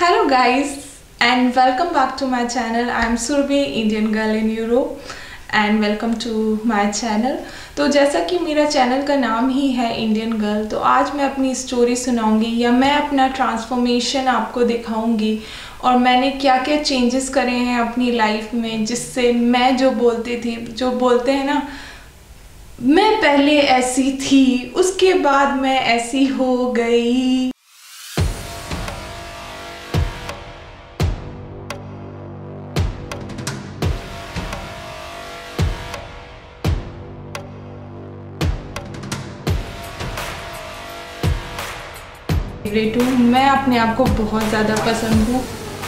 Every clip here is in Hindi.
Hello guys and welcome back to my channel. I am Surbhi, Indian girl in Europe and welcome to my channel. तो जैसा कि मेरा चैनल का नाम ही है इंडियन गर्ल, तो आज मैं अपनी स्टोरी सुनाऊंगी या मैं अपना ट्रांसफॉर्मेशन आपको दिखाऊंगी और मैंने क्या क्या चेंजेस करे हैं अपनी लाइफ में, जिससे मैं जो बोलती थी, जो बोलते हैं ना, मैं पहले ऐसी थी उसके बाद मैं ऐसी हो गई। मैं अपने आप को बहुत ज़्यादा पसंद हूँ।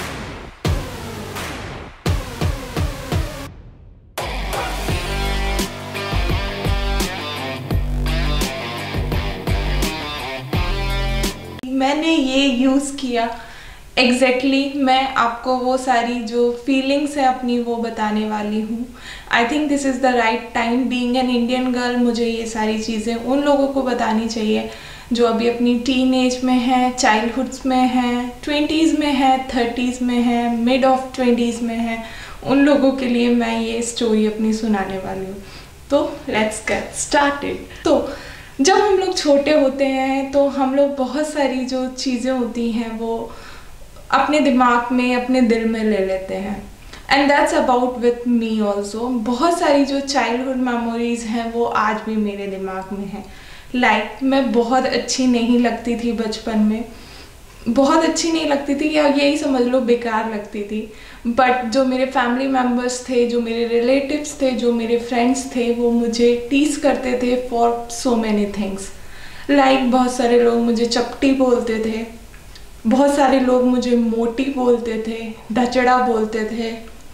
मैंने ये यूज़ किया एग्जैक्टली मैं आपको वो सारी जो फीलिंग्स है अपनी वो बताने वाली हूँ। I think this is the right time. Being an Indian girl मुझे ये सारी चीज़ें उन लोगों को बतानी चाहिए जो अभी अपनी टीन एज में है, चाइल्डहुड्स में है, 20s में है, 30s में है, मिड ऑफ 20s में है। उन लोगों के लिए मैं ये स्टोरी अपनी सुनाने वाली हूँ। तो लेट्स गेट स्टार्टेड। तो जब हम लोग छोटे होते हैं तो हम लोग बहुत सारी जो चीज़ें होती हैं वो अपने दिमाग में, अपने दिल में ले लेते हैं। And that's about with me also. बहुत सारी जो चाइल्डहुड मेमोरीज हैं वो आज भी मेरे दिमाग में हैं। मैं बहुत अच्छी नहीं लगती थी बचपन में, बहुत अच्छी नहीं लगती थी, या यही समझ लो बेकार लगती थी। बट जो मेरे फैमिली मेम्बर्स थे, जो मेरे रिलेटिव्स थे, जो मेरे फ्रेंड्स थे, वो मुझे टीज करते थे फॉर सो मैनी थिंग्स। बहुत सारे लोग मुझे चपटी बोलते थे, बहुत सारे लोग मुझे मोटी बोलते थे, ढचड़ा बोलते थे,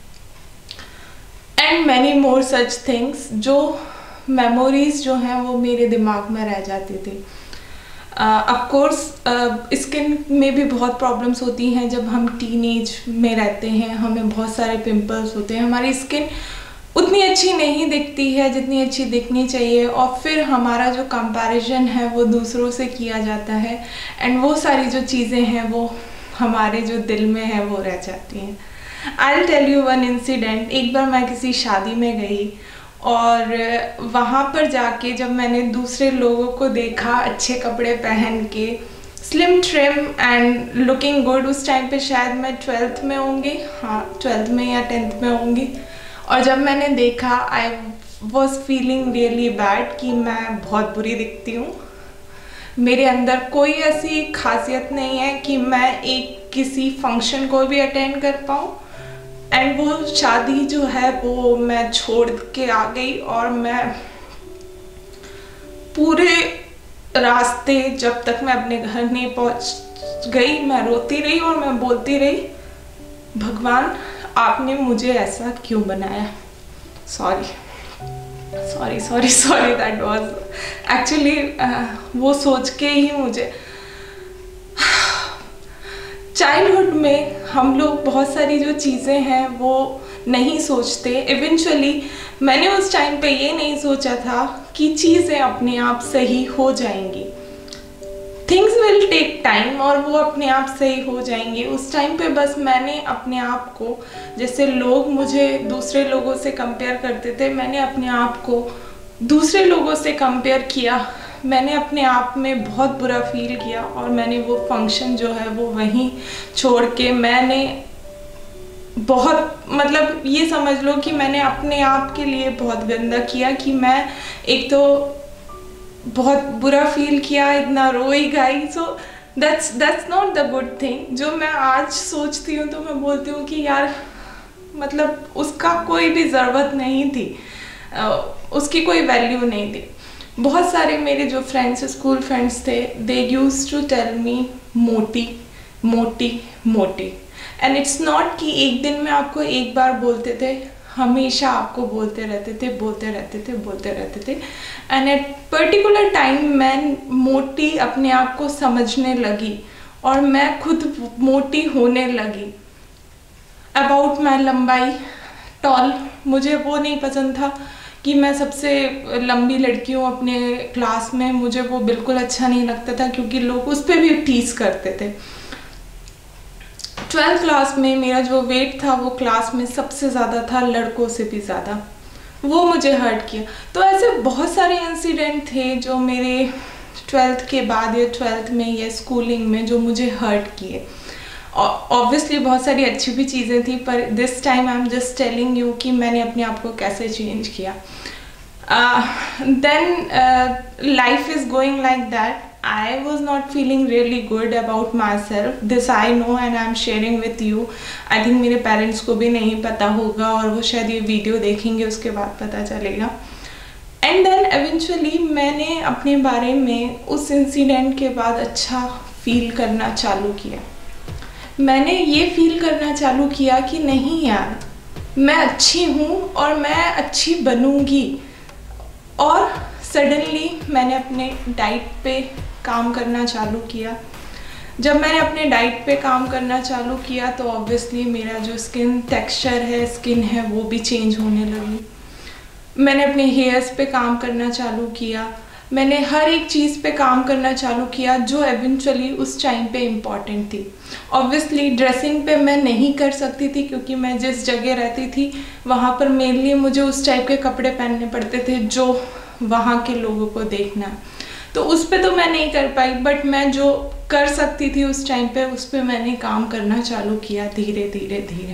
and many more such things. जो मेमोरीज जो हैं वो मेरे दिमाग में रह जाती थी। ऑफ कोर्स स्किन में भी बहुत प्रॉब्लम्स होती हैं जब हम टीनेज में रहते हैं। हमें बहुत सारे पिंपल्स होते हैं, हमारी स्किन उतनी अच्छी नहीं दिखती है जितनी अच्छी दिखनी चाहिए, और फिर हमारा जो कंपैरिजन है वो दूसरों से किया जाता है, एंड वो सारी जो चीज़ें हैं वो हमारे जो दिल में है वो रह जाती हैं। I will tell you one incident. एक बार मैं किसी शादी में गई और वहाँ पर जाके जब मैंने दूसरे लोगों को देखा अच्छे कपड़े पहन के, slim trim and looking good, उस टाइम पे शायद मैं 12th में होंगी, हाँ 12th में या 10th में होंगी, और जब मैंने देखा I was feeling really bad कि मैं बहुत बुरी दिखती हूँ। मेरे अंदर कोई ऐसी खासियत नहीं है कि मैं एक किसी फंक्शन को भी अटेंड कर पाऊँ, एंड वो शादी जो है वो मैं छोड़ के आ गई। और मैं पूरे रास्ते जब तक मैं अपने घर नहीं पहुंच गई मैं रोती रही और मैं बोलती रही, भगवान आपने मुझे ऐसा क्यों बनाया। सॉरी दैट वाज एक्चुअली वो सोच के ही मुझे, चाइल्डहुड में हम लोग बहुत सारी जो चीज़ें हैं वो नहीं सोचते। इवेंचुअली मैंने उस टाइम पे ये नहीं सोचा था कि चीज़ें अपने आप सही हो जाएंगी, थिंग्स विल टेक टाइम, और वो अपने आप सही हो जाएंगी। उस टाइम पे बस मैंने अपने आप को, जैसे लोग मुझे दूसरे लोगों से कंपेयर करते थे, मैंने अपने आप को दूसरे लोगों से कंपेयर किया। मैंने अपने आप में बहुत बुरा फील किया और मैंने वो फंक्शन जो है वो वहीं छोड़ के, मैंने बहुत, मतलब ये समझ लो कि मैंने अपने आप के लिए बहुत गंदा किया कि मैं एक तो बहुत बुरा फील किया, इतना रोई गाई। So that's not the good thing. जो मैं आज सोचती हूँ तो मैं बोलती हूँ कि यार मतलब उसका कोई भी ज़रूरत नहीं थी, उसकी कोई वैल्यू नहीं थी। बहुत सारे मेरे जो फ्रेंड्स, स्कूल फ्रेंड्स थे, they used to tell me मोटी मोटी मोटी, एंड इट्स नॉट कि एक दिन में आपको एक बार बोलते थे, हमेशा आपको बोलते रहते थे। एंड एट पर्टिकुलर टाइम मैं मोटी अपने आप को समझने लगी और मैं खुद मोटी होने लगी। अबाउट माई लंबाई, टॉल, मुझे वो नहीं पसंद था कि मैं सबसे लंबी लड़की हूँ अपने क्लास में, मुझे वो बिल्कुल अच्छा नहीं लगता था क्योंकि लोग उस पर भी टीज करते थे। 12th क्लास में मेरा जो वेट था वो क्लास में सबसे ज़्यादा था, लड़कों से भी ज़्यादा। वो मुझे हर्ट किया। तो ऐसे बहुत सारे इंसिडेंट थे जो मेरे 12th के बाद या 12th में या स्कूलिंग में जो मुझे हर्ट किए। ऑब्वियसली बहुत सारी अच्छी भी चीज़ें थी, पर this time I am just telling you कि मैंने अपने आप को कैसे चेंज किया। Then life is going like that. I was not feeling really good about myself. This I know and I'm sharing with you. I think मेरे पेरेंट्स को भी नहीं पता होगा और वो शायद ये वीडियो देखेंगे उसके बाद पता चलेगा। एंड देन एवेंचुअली मैंने अपने बारे में उस इंसिडेंट के बाद अच्छा फील करना चालू किया। मैंने ये फील करना चालू किया कि नहीं यार, मैं अच्छी हूँ और मैं अच्छी बनूँगी। और सडनली मैंने अपने डाइट पे काम करना चालू किया। जब मैंने अपने डाइट पे काम करना चालू किया तो ऑब्वियसली मेरा जो स्किन टेक्सचर है, स्किन है, वो भी चेंज होने लगी। मैंने अपने हेयर्स पे काम करना चालू किया। मैंने हर एक चीज़ पे काम करना चालू किया जो एवेंचुअली उस टाइम पे इम्पॉर्टेंट थी। ऑब्वियसली ड्रेसिंग पे मैं नहीं कर सकती थी क्योंकि मैं जिस जगह रहती थी वहाँ पर मेनली मुझे उस टाइप के कपड़े पहनने पड़ते थे जो वहाँ के लोगों को देखना, तो उस पे तो मैं नहीं कर पाई। बट मैं जो कर सकती थी उस टाइम पे उस पे मैंने काम करना चालू किया धीरे धीरे धीरे।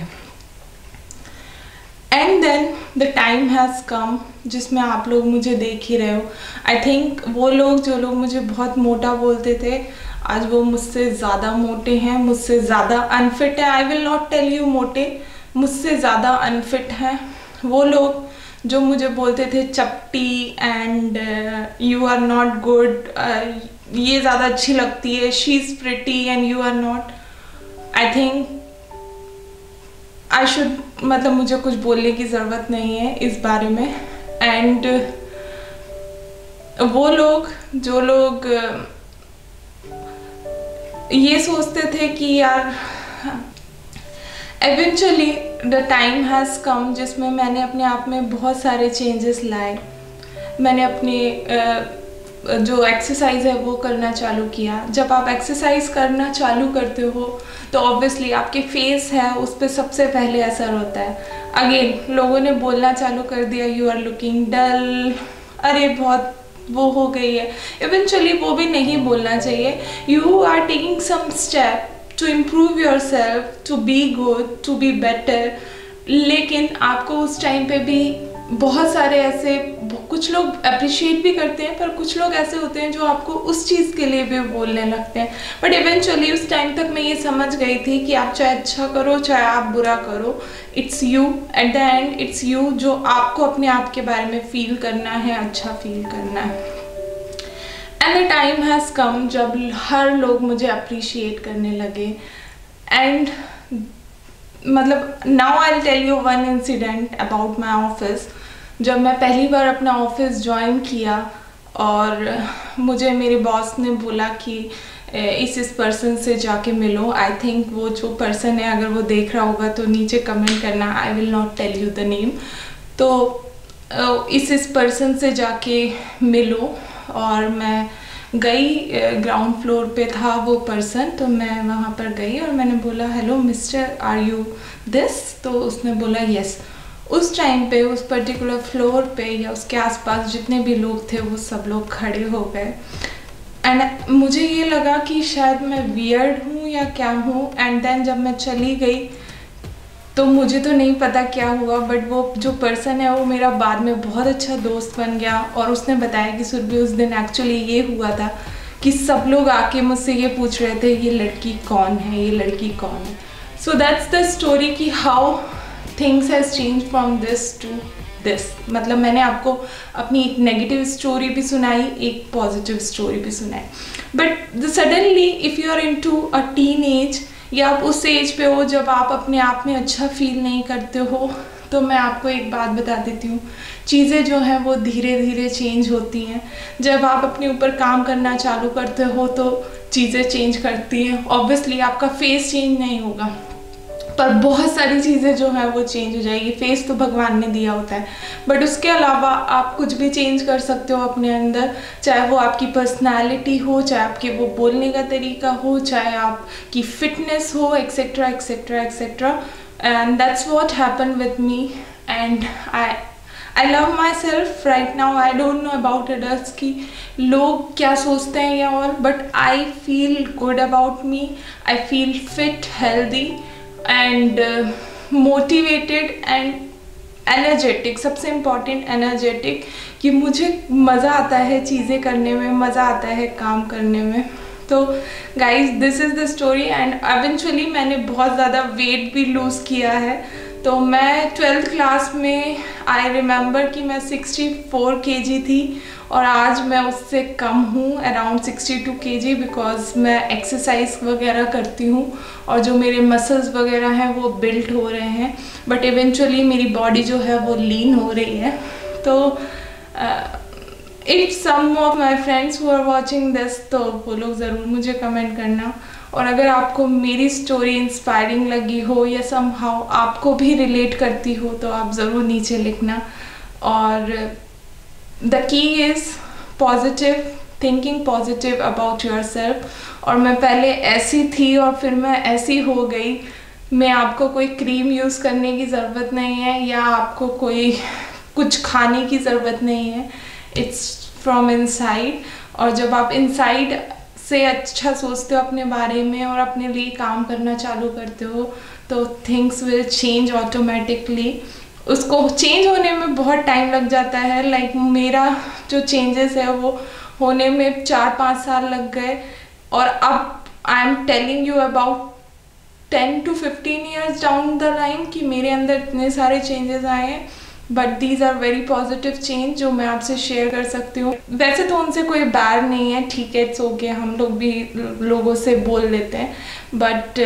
And then the time has come जिसमें आप लोग मुझे देख ही रहे हो। आई थिंक वो लोग जो लोग मुझे बहुत मोटा बोलते थे आज वो मुझसे ज़्यादा मोटे हैं, मुझसे ज़्यादा अनफिट हैं। I will not tell you मोटे, मुझसे ज़्यादा अनफिट हैं। वो लोग जो मुझे बोलते थे चपटी and you are not good, ये ज़्यादा अच्छी लगती है, she is pretty and you are not. I think I should, मतलब मुझे कुछ बोलने की ज़रूरत नहीं है इस बारे में। एंड वो लोग जो लोग ये सोचते थे कि यार eventually the time has come जिसमें मैंने अपने आप में बहुत सारे चेंजेस लाए। मैंने अपने जो एक्सरसाइज है वो करना चालू किया। जब आप एक्सरसाइज करना चालू करते हो तो ऑब्वियसली आपके फेस है उस पर सबसे पहले असर होता है। अगेन लोगों ने बोलना चालू कर दिया यू आर लुकिंग डल, अरे बहुत वो हो गई है। इवेंचुअली वो भी नहीं बोलना चाहिए। You are taking some step to improve yourself, to be good, to be better. लेकिन आपको उस टाइम पे भी बहुत सारे ऐसे, कुछ लोग अप्रिशिएट भी करते हैं पर कुछ लोग ऐसे होते हैं जो आपको उस चीज़ के लिए भी बोलने लगते हैं। बट इवेंचुअली उस टाइम तक मैं ये समझ गई थी कि आप चाहे अच्छा करो चाहे आप बुरा करो, it's you at the end, it's you जो आपको अपने आप के बारे में फील करना है, अच्छा फील करना है। And the time has come जब हर लोग मुझे अप्रिशिएट करने लगे। एंड मतलब now I will tell you one incident about my office. जब मैं पहली बार अपना ऑफिस ज्वाइन किया और मुझे मेरे बॉस ने बोला कि इस पर्सन से जाके मिलो। आई थिंक वो जो पर्सन है अगर वो देख रहा होगा तो नीचे कमेंट करना, I will not tell you the name. तो इस पर्सन से जाके मिलो और मैं गई। ग्राउंड फ्लोर पे था वो पर्सन, तो मैं वहाँ पर गई और मैंने बोला hello mister, are you this? तो उसने बोला यस। उस टाइम पे उस पर्टिकुलर फ्लोर पे या उसके आसपास जितने भी लोग थे वो सब लोग खड़े हो गए। एंड मुझे ये लगा कि शायद मैं वियर्ड हूँ या क्या हूँ। एंड देन जब मैं चली गई तो मुझे तो नहीं पता क्या हुआ, बट वो जो पर्सन है वो मेरा बाद में बहुत अच्छा दोस्त बन गया। और उसने बताया कि सुरभि उस दिन एक्चुअली ये हुआ था कि सब लोग आके मुझसे ये पूछ रहे थे ये लड़की कौन है, ये लड़की कौन है। सो दैट्स द स्टोरी कि how things has change from this to this. मतलब मैंने आपको अपनी एक नेगेटिव स्टोरी भी सुनाई, एक पॉजिटिव स्टोरी भी सुनाई। But suddenly if you are into a teenage या आप उस एज पे हो जब आप अपने आप में अच्छा फील नहीं करते हो, तो मैं आपको एक बात बता देती हूँ, चीज़ें जो हैं वो धीरे धीरे चेंज होती हैं। जब आप अपने ऊपर काम करना चालू करते हो तो चीज़ें चेंज करती हैं। ऑब्वियसली आपका फेस चेंज नहीं होगा पर बहुत सारी चीज़ें जो है वो चेंज हो जाएगी। फेस तो भगवान ने दिया होता है, बट उसके अलावा आप कुछ भी चेंज कर सकते हो अपने अंदर, चाहे वो आपकी पर्सनालिटी हो, चाहे आपके वो बोलने का तरीका हो, चाहे आपकी फिटनेस हो, etcetera etcetera etcetera. And that's what happen with me and I love myself right now. I don't know about others कि लोग क्या सोचते हैं या और, but I feel good about me. I feel fit, healthy and motivated and energetic. सबसे इम्पॉर्टेंट एनर्जेटिक, कि मुझे मज़ा आता है चीज़ें करने में, मज़ा आता है काम करने में। तो guys this is the story and eventually मैंने बहुत ज़्यादा वेट भी लूज़ किया है। तो मैं 12th क्लास में आई रिमेंबर कि मैं 64 kg थी और आज मैं उससे कम हूँ, अराउंड 62 kg, बिकॉज मैं एक्सरसाइज वगैरह करती हूँ और जो मेरे मसल्स वगैरह हैं वो बिल्ड हो रहे हैं, बट इवेंचुअली मेरी बॉडी जो है वो लीन हो रही है। तो if some of my friends who are watching this, तो वो लोग ज़रूर मुझे कमेंट करना। और अगर आपको मेरी स्टोरी इंस्पायरिंग लगी हो या समहाउ आपको भी रिलेट करती हो तो आप ज़रूर नीचे लिखना। और the key is positive thinking, positive about yourself. और मैं पहले ऐसी थी और फिर मैं ऐसी हो गई। मैं आपको कोई क्रीम यूज़ करने की ज़रूरत नहीं है या आपको कोई कुछ खाने की ज़रूरत नहीं है, इट्स फ्रॉम इनसाइड। और जब आप इनसाइड से अच्छा सोचते हो अपने बारे में और अपने लिए काम करना चालू करते हो तो थिंग्स विल चेंज ऑटोमेटिकली। उसको चेंज होने में बहुत टाइम लग जाता है। लाइक मेरा जो चेंजेस है वो होने में 4-5 साल लग गए और अब I am telling you about 10 to 15 years down the line कि मेरे अंदर इतने सारे चेंजेस आए हैं। But these are very positive change जो मैं आपसे शेयर कर सकती हूँ। वैसे तो उनसे कोई बैर नहीं है, ठीक है, इट्स ओके, हम लोग भी लोगों से बोल लेते हैं, बट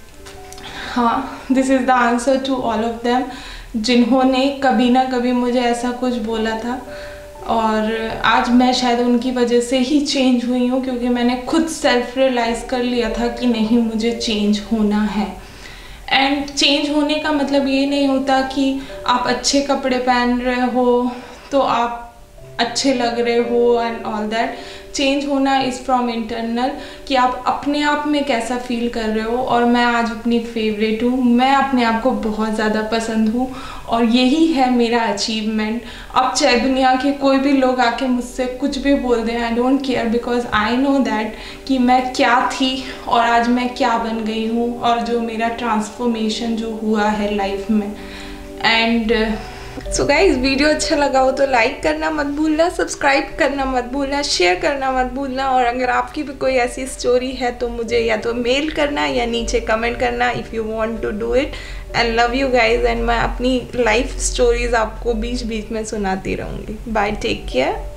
हाँ, this is the answer to all of them जिन्होंने कभी ना कभी मुझे ऐसा कुछ बोला था। और आज मैं शायद उनकी वजह से ही चेंज हुई हूँ, क्योंकि मैंने खुद सेल्फ रियलाइज़ कर लिया था कि नहीं, मुझे चेंज होना है। एंड चेंज होने का मतलब ये नहीं होता कि आप अच्छे कपड़े पहन रहे हो तो आप अच्छे लग रहे हो एंड ऑल दैट। चेंज होना इज़ फ्रॉम इंटरनल, कि आप अपने आप में कैसा फील कर रहे हो। और मैं आज अपनी फेवरेट हूँ, मैं अपने आप को बहुत ज़्यादा पसंद हूँ और यही है मेरा अचीवमेंट। अब चाहे दुनिया के कोई भी लोग आके मुझसे कुछ भी बोल दें, I don't care, because I know that कि मैं क्या थी और आज मैं क्या बन गई हूँ और जो मेरा ट्रांसफॉर्मेशन जो हुआ है लाइफ में। एंड सो गाइज, वीडियो अच्छा लगा हो तो लाइक करना मत भूलना, सब्सक्राइब करना मत भूलना, शेयर करना मत भूलना। और अगर आपकी भी कोई ऐसी स्टोरी है तो मुझे या तो मेल करना या नीचे कमेंट करना if you want to do it. And love you guys, and मैं अपनी लाइफ स्टोरीज आपको बीच बीच में सुनाती रहूँगी। Bye, take care.